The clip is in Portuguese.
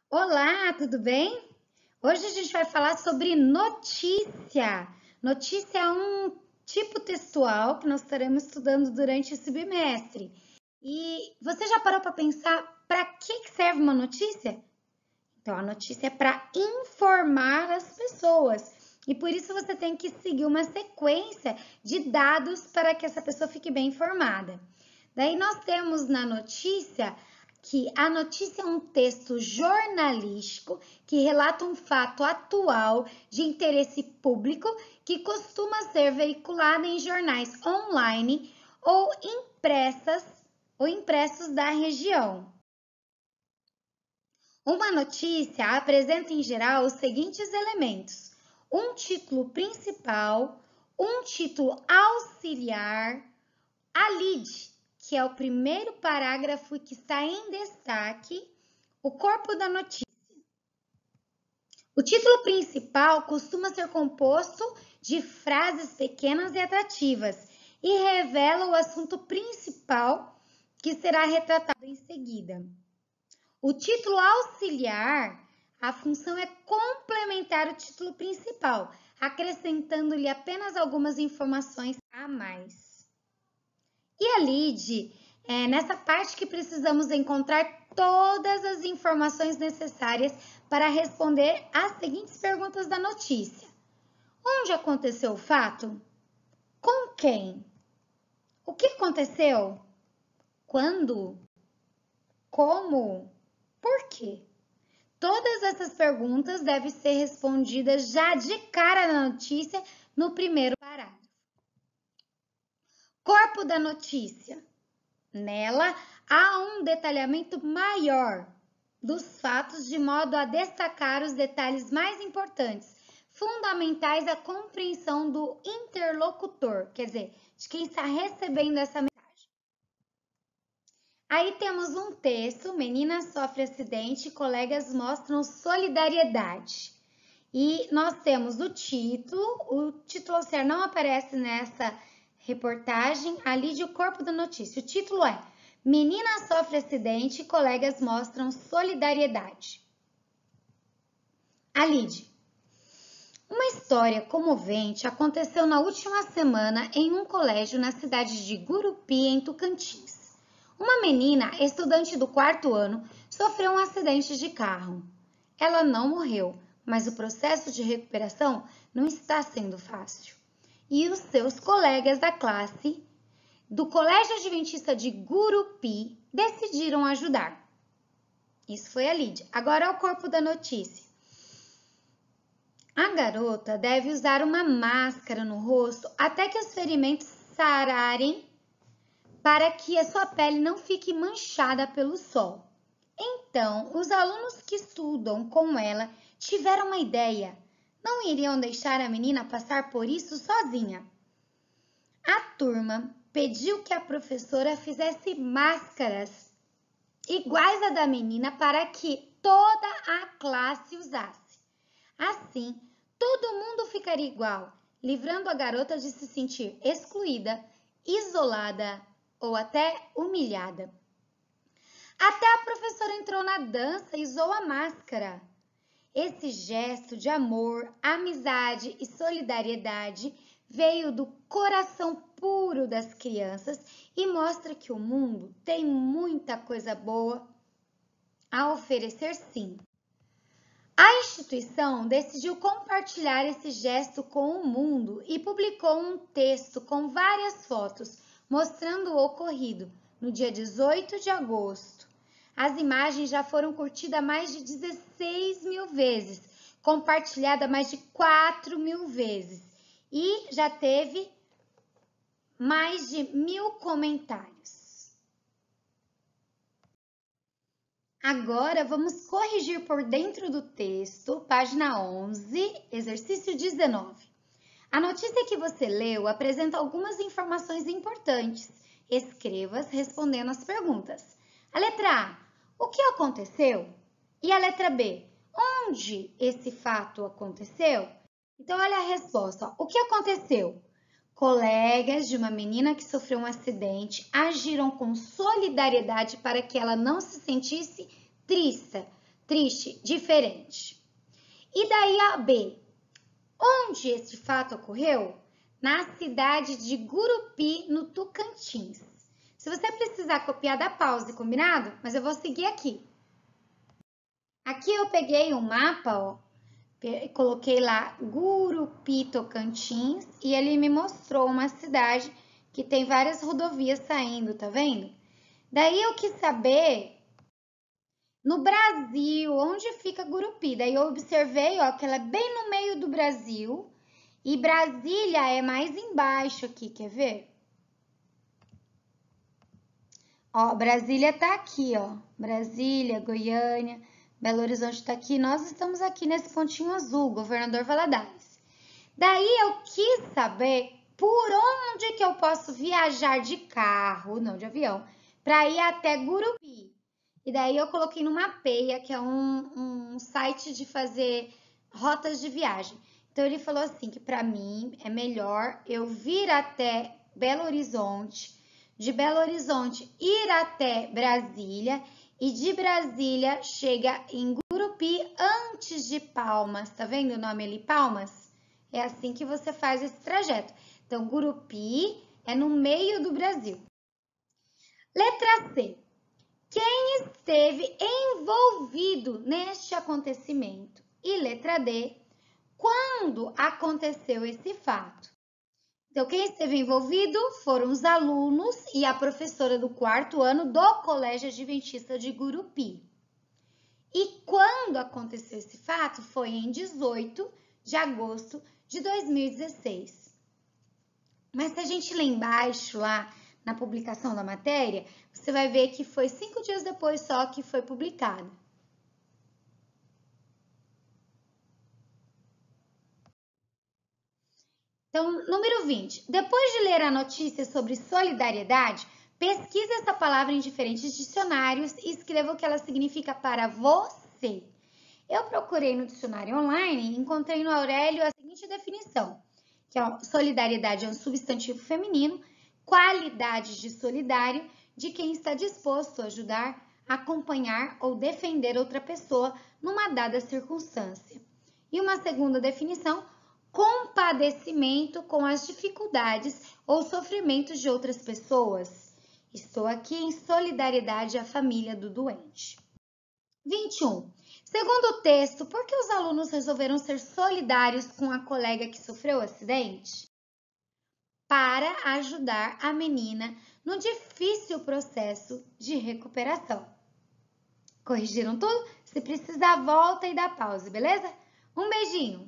Olá, tudo bem? Hoje a gente vai falar sobre notícia. Notícia é um tipo textual que nós estaremos estudando durante esse bimestre. E você já parou para pensar para que serve uma notícia? Então, a notícia é para informar as pessoas. E por isso você tem que seguir uma sequência de dados para que essa pessoa fique bem informada. Daí nós temos na notícia que a notícia é um texto jornalístico que relata um fato atual de interesse público que costuma ser veiculado em jornais online ou impressos da região. Uma notícia apresenta em geral os seguintes elementos: um título principal, um título auxiliar, a lead, que é o primeiro parágrafo que está em destaque, o corpo da notícia. O título principal costuma ser composto de frases pequenas e atrativas e revela o assunto principal que será retratado em seguida. O título auxiliar, a função é complementar o título principal, acrescentando-lhe apenas algumas informações a mais. E a lead é nessa parte que precisamos encontrar todas as informações necessárias para responder às seguintes perguntas da notícia: onde aconteceu o fato? Com quem? O que aconteceu? Quando? Como? Por quê? Todas essas perguntas devem ser respondidas já de cara na notícia, no primeiro parágrafo. Corpo da notícia. Nela, há um detalhamento maior dos fatos, de modo a destacar os detalhes mais importantes, fundamentais à compreensão do interlocutor, quer dizer, de quem está recebendo essa mensagem. Aí temos um texto: menina sofre acidente, colegas mostram solidariedade. E nós temos o título auxiliar não aparece nessa reportagem, ali de o corpo da notícia. O título é: menina sofre acidente, colegas mostram solidariedade. A lead. Uma história comovente aconteceu na última semana em um colégio na cidade de Gurupi, em Tocantins. Uma menina, estudante do 4º ano, sofreu um acidente de carro. Ela não morreu, mas o processo de recuperação não está sendo fácil. E os seus colegas da classe do Colégio Adventista de Gurupi decidiram ajudar. Isso foi a lead. Agora é o corpo da notícia. A garota deve usar uma máscara no rosto até que os ferimentos sararem, para que a sua pele não fique manchada pelo sol. Então, os alunos que estudam com ela tiveram uma ideia. Não iriam deixar a menina passar por isso sozinha. A turma pediu que a professora fizesse máscaras iguais à da menina para que toda a classe usasse. Assim, todo mundo ficaria igual, livrando a garota de se sentir excluída, isolada ou até humilhada. Até a professora entrou na dança e usou a máscara. Esse gesto de amor, amizade e solidariedade veio do coração puro das crianças e mostra que o mundo tem muita coisa boa a oferecer, sim. A instituição decidiu compartilhar esse gesto com o mundo e publicou um texto com várias fotos mostrando o ocorrido no dia 18 de agosto. As imagens já foram curtidas mais de 16 mil vezes, compartilhadas mais de 4 mil vezes e já teve mais de 1000 comentários. Agora vamos corrigir por dentro do texto, página 11, exercício 19. A notícia que você leu apresenta algumas informações importantes. Escreva-as respondendo as perguntas. A letra A: o que aconteceu? E a letra B: onde esse fato aconteceu? Então, olha a resposta. O que aconteceu? Colegas de uma menina que sofreu um acidente agiram com solidariedade para que ela não se sentisse triste triste, diferente. E daí a B. Onde esse fato ocorreu? Na cidade de Gurupi, no Tocantins. Se você precisar copiar, dá pause, combinado? Mas eu vou seguir aqui. Aqui eu peguei um mapa, ó, coloquei lá Gurupi, Tocantins, e ele me mostrou uma cidade que tem várias rodovias saindo, tá vendo? Daí eu quis saber no Brasil, onde fica Gurupi? Daí eu observei, ó, que ela é bem no meio do Brasil e Brasília é mais embaixo aqui, quer ver? Ó, Brasília tá aqui, ó. Brasília, Goiânia, Belo Horizonte tá aqui. Nós estamos aqui nesse pontinho azul, Governador Valadares. Daí eu quis saber por onde que eu posso viajar de carro, não de avião, para ir até Gurupi. E daí eu coloquei no Mapeia, que é um site de fazer rotas de viagem. Então ele falou assim que para mim é melhor eu vir até Belo Horizonte, de Belo Horizonte ir até Brasília e de Brasília chega em Gurupi antes de Palmas. Tá vendo o nome ali, Palmas? É assim que você faz esse trajeto. Então Gurupi é no meio do Brasil. Letra C. Quem esteve envolvido neste acontecimento? E letra D, quando aconteceu esse fato? Então, quem esteve envolvido foram os alunos e a professora do 4º ano do Colégio Adventista de Gurupi. E quando aconteceu esse fato? Foi em 18 de agosto de 2016. Mas se a gente ler embaixo, lá na publicação da matéria, você vai ver que foi 5 dias depois só que foi publicado. Então, número 20. Depois de ler a notícia sobre solidariedade, pesquise essa palavra em diferentes dicionários e escreva o que ela significa para você. Eu procurei no dicionário online e encontrei no Aurélio a seguinte definição, que solidariedade é um substantivo feminino, qualidades de solidário, de quem está disposto a ajudar, acompanhar ou defender outra pessoa numa dada circunstância. E uma segunda definição, compadecimento com as dificuldades ou sofrimentos de outras pessoas. Estou aqui em solidariedade à família do doente. 21. Segundo o texto, por que os alunos resolveram ser solidários com a colega que sofreu o acidente? Para ajudar a menina no difícil processo de recuperação. Corrigiram tudo? Se precisar, volta e dá pause, beleza? Um beijinho!